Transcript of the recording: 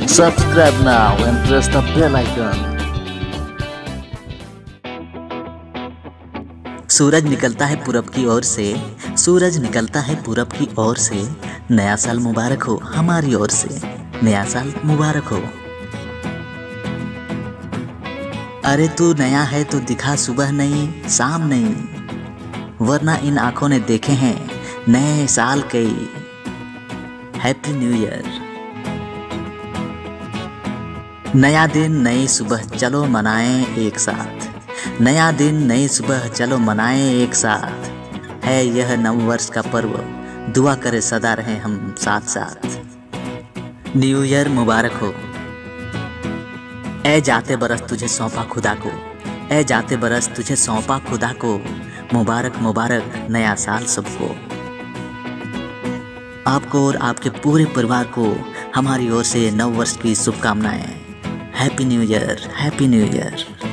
Subscribe now and press the bell icon. सूरज निकलता है पूरब की ओर से, सूरज निकलता है पूरब की ओर से। नया साल मुबारक हो हमारी ओर से, नया साल मुबारक हो। अरे तू नया है तो दिखा सुबह नहीं शाम नहीं, वरना इन आंखों ने देखे हैं नए साल कई। Happy new year. नया दिन नई सुबह चलो मनाएं एक साथ, नया दिन नई सुबह चलो मनाएं एक साथ। है यह नव वर्ष का पर्व, दुआ करे सदा रहे हम साथ साथ। न्यू ईयर मुबारक हो। ए जाते बरस तुझे सौंपा खुदा को, ए जाते बरस तुझे सौंपा खुदा को। मुबारक मुबारक नया साल सबको। आपको और आपके पूरे परिवार को हमारी ओर से नव वर्ष की शुभकामनाएं। Happy new year, happy new year.